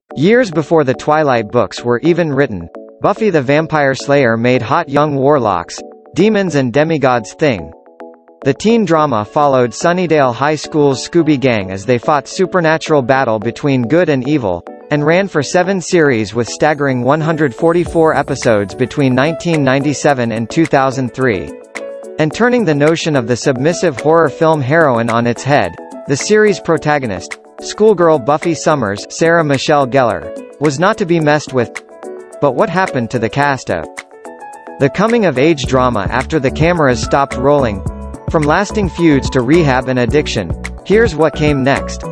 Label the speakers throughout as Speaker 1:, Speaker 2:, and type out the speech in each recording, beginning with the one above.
Speaker 1: Years before the Twilight books were even written, Buffy the Vampire Slayer made hot young warlocks, demons and demigods thing. The teen drama followed Sunnydale High School's Scooby Gang as they fought supernatural battle between good and evil, and ran for 7 series with staggering 144 episodes between 1997 and 2003. And turning the notion of the submissive horror film heroine on its head, the series protagonist, schoolgirl Buffy Summers, Sarah Michelle Gellar, was not to be messed with. But what happened to the cast of the coming-of-age drama after the cameras stopped rolling? From lasting feuds to rehab and addiction, here's what came next.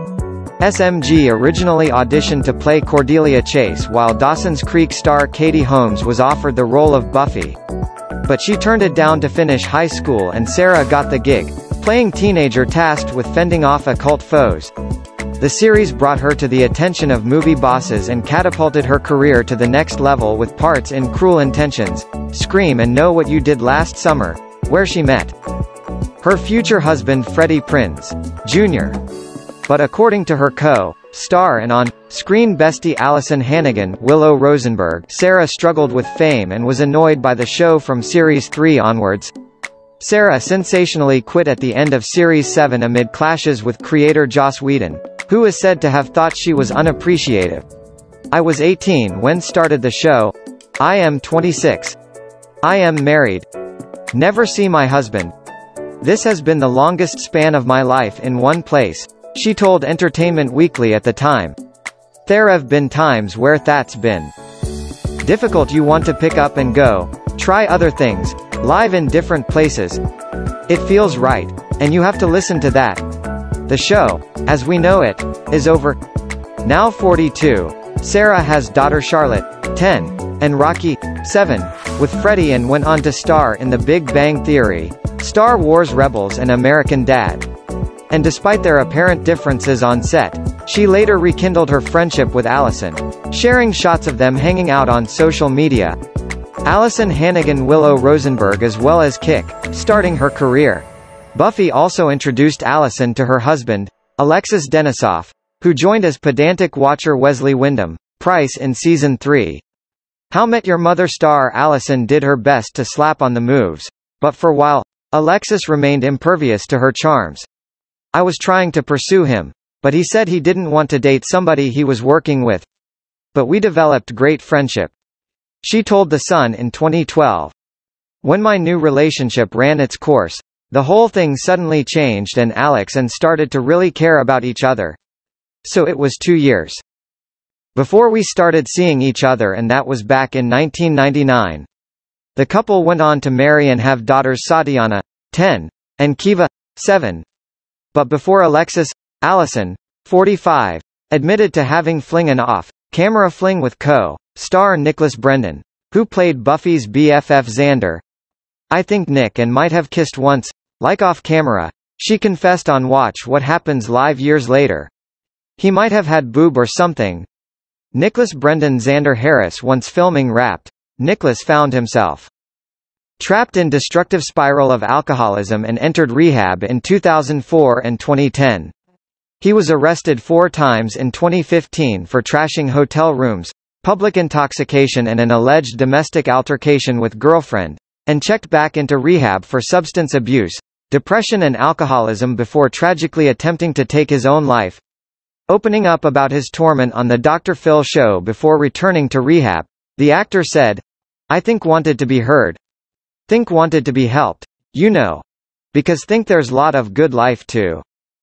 Speaker 1: SMG originally auditioned to play Cordelia Chase while Dawson's Creek star Katie Holmes was offered the role of Buffy. But she turned it down to finish high school, and Sarah got the gig, playing teenager tasked with fending off occult foes. The series brought her to the attention of movie bosses and catapulted her career to the next level with parts in Cruel Intentions, Scream and Know What You Did Last Summer, where she met her future husband Freddie Prinze, Jr. But according to her co-star and on-screen bestie Allison Hannigan, Willow Rosenberg, Sarah struggled with fame and was annoyed by the show from Series 3 onwards. Sarah sensationally quit at the end of Series 7 amid clashes with creator Joss Whedon, who is said to have thought she was unappreciative. I was 18 when started the show. I am 26. I am married. Never see my husband. This has been the longest span of my life in one place, she told Entertainment Weekly at the time. There've been times where that's been difficult. You want to pick up and go, try other things, live in different places. It feels right, and you have to listen to that. The show, as we know it, is over. Now 42, Sarah has daughter Charlotte, 10, and Rocky, 7, with Freddie, and went on to star in The Big Bang Theory, Star Wars Rebels and American Dad. And despite their apparent differences on set, she later rekindled her friendship with Allison, sharing shots of them hanging out on social media. Allison Hannigan Willow Rosenberg as well as kick-starting her career. Buffy also introduced Allison to her husband, Alexis Denisof, who joined as pedantic watcher Wesley Wyndham-Pryce in Season 3. How Met Your Mother star Allison did her best to slap on the moves, but for a while, Alexis remained impervious to her charms. I was trying to pursue him, but he said he didn't want to date somebody he was working with. But we developed great friendship, she told The Sun in 2012. When my new relationship ran its course, the whole thing suddenly changed and Alex and started to really care about each other. So it was 2 years before we started seeing each other, and that was back in 1999. The couple went on to marry and have daughters Satyana, 10, and Kiva, 7. But before Alexis, Allison, 45, admitted to having an off-camera fling with co-star Nicholas Brendon, who played Buffy's BFF Xander. I think Nick and might have kissed once, like off-camera, she confessed on Watch What Happens Live years later. He might have had boob or something. Nicholas Brendon Xander Harris once filming Wrapped. Nicholas found himself trapped in destructive spiral of alcoholism and entered rehab in 2004 and 2010. He was arrested 4 times in 2015 for trashing hotel rooms, public intoxication and an alleged domestic altercation with girlfriend, and checked back into rehab for substance abuse, depression and alcoholism before tragically attempting to take his own life. Opening up about his torment on the Dr. Phil show before returning to rehab, the actor said, I think wanted to be heard. Think wanted to be helped. You know. Because think there's lot of good life too.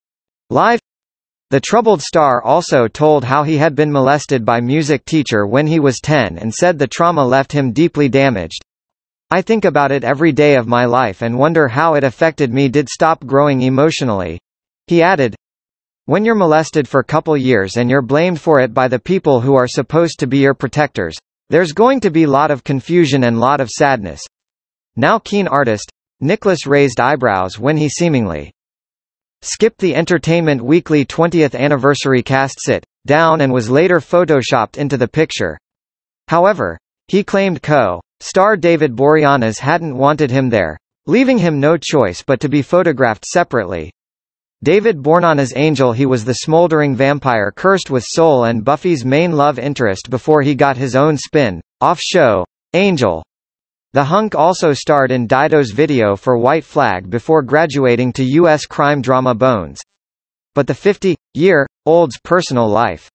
Speaker 1: Live. The troubled star also told how he had been molested by music teacher when he was 10 and said the trauma left him deeply damaged. I think about it every day of my life and wonder how it affected me. Did stop growing emotionally. He added, when you're molested for couple years and you're blamed for it by the people who are supposed to be your protectors, there's going to be lot of confusion and lot of sadness. Now keen artist, Nicholas raised eyebrows when he seemingly skipped the Entertainment Weekly 20th anniversary cast sit-down and was later photoshopped into the picture. However, he claimed co-star David Boreanaz hadn't wanted him there, leaving him no choice but to be photographed separately. David born on as Angel. He was the smoldering vampire cursed with soul and Buffy's main love interest before he got his own spin-off show, Angel. The hunk also starred in Dido's video for White Flag before graduating to U.S. crime drama Bones. But the 50-year-old's personal life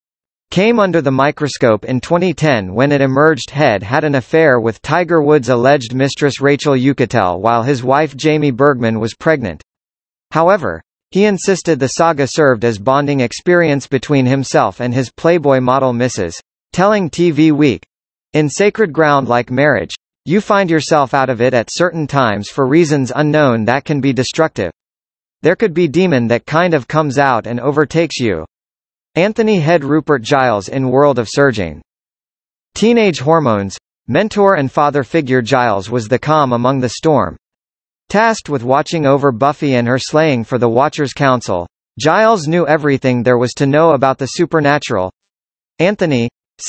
Speaker 1: came under the microscope in 2010 when it emerged Head had an affair with Tiger Woods' alleged mistress Rachel Uchitel while his wife Jamie Bergman was pregnant. However, he insisted the saga served as bonding experience between himself and his Playboy model Mrs. Telling TV Week. In sacred ground like marriage, you find yourself out of it at certain times for reasons unknown that can be destructive. There could be demon that kind of comes out and overtakes you. Anthony Head Rupert Giles in World of Surging. Teenage hormones. Mentor and father figure Giles was the calm among the storm. Tasked with watching over Buffy and her slaying for the Watchers Council, Giles knew everything there was to know about the supernatural. Anthony,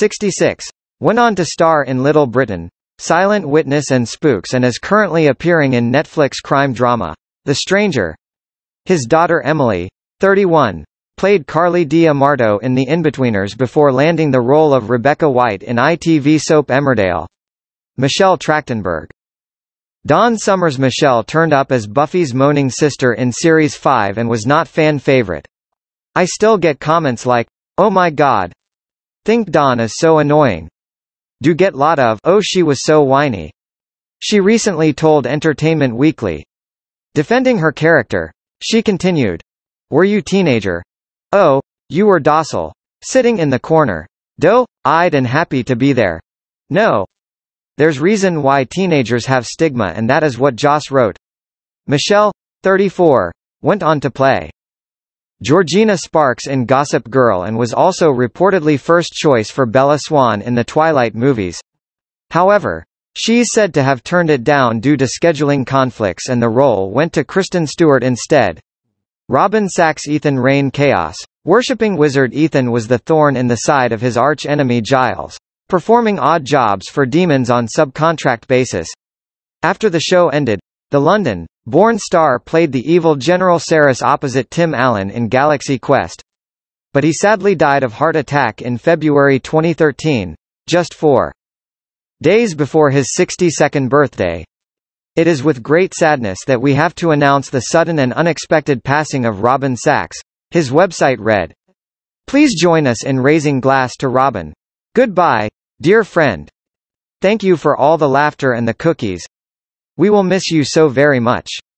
Speaker 1: 66, went on to star in Little Britain, Silent Witness and Spooks and is currently appearing in Netflix crime drama, The Stranger. His daughter Emily, 31, played Carly D'Amardo in The Inbetweeners before landing the role of Rebecca White in ITV soap Emmerdale. Michelle Trachtenberg. Dawn Summers. Michelle turned up as Buffy's moaning sister in Series 5 and was not fan favorite. I still get comments like, "Oh my god. Think Dawn is so annoying." Do get lot of, "Oh she was so whiny." She recently told Entertainment Weekly. Defending her character, she continued, "Were you teenager? Oh, you were docile. Sitting in the corner. Doe-eyed and happy to be there. No. There's reason why teenagers have stigma and that is what Joss wrote." Michelle, 34, went on to play Georgina Sparks in Gossip Girl and was also reportedly first choice for Bella Swan in the Twilight movies. However, she's said to have turned it down due to scheduling conflicts and the role went to Kristen Stewart instead. Robin Sachs. Ethan Rain. Chaos. Worshipping wizard Ethan was the thorn in the side of his arch-enemy Giles, performing odd jobs for demons on subcontract basis. After the show ended, the London-born star played the evil General Saris opposite Tim Allen in Galaxy Quest. But he sadly died of heart attack in February 2013, just 4 days before his 62nd birthday. It is with great sadness that we have to announce the sudden and unexpected passing of Robin Sachs. His website read, "Please join us in raising glass to Robin. Goodbye, dear friend. Thank you for all the laughter and the cookies. We will miss you so very much."